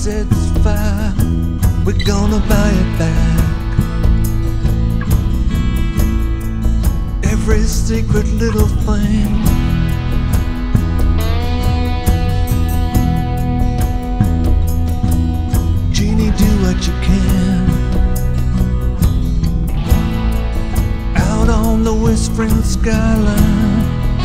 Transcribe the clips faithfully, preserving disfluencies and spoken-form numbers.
sets fire, we're gonna buy it back. Every secret little thing, Genie, do what you can. Out on the whispering skyline,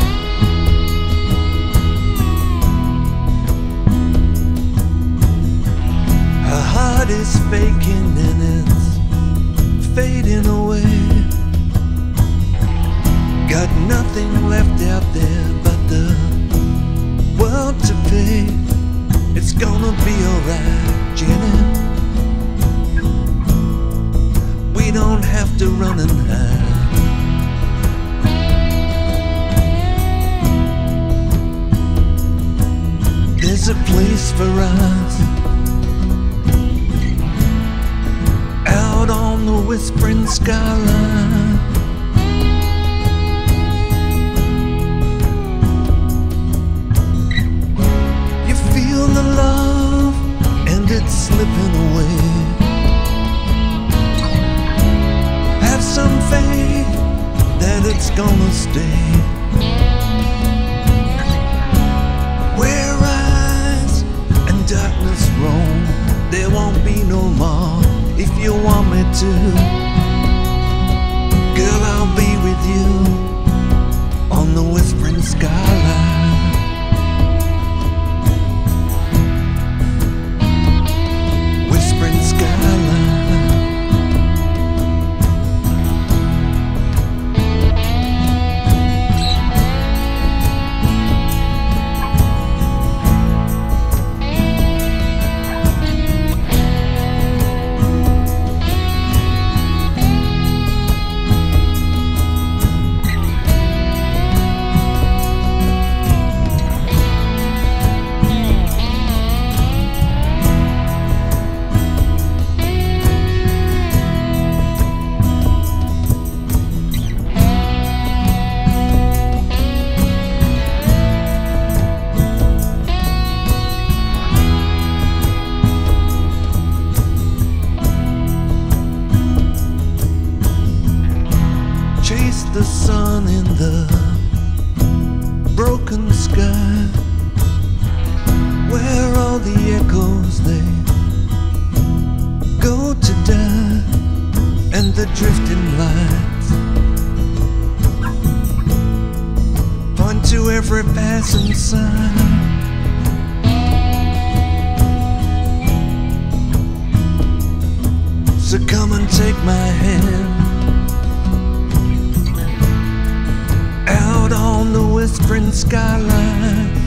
her heart is faking and it's fading away. Got nothing left out there but the world to pay. It's gonna be alright, Jenny. We don't have to run and hide. There's a place for us out on the whispering skyline. The love and it's slipping away. Have some faith that it's gonna stay. Where eyes and darkness roam, there won't be no more. If you want me to, girl, I'll be with you on the whispering skyline. The sun in the broken sky, where all the echoes they go to die, and the drifting lights point to every passing sign. So come and take my hand out on the whispering skyline.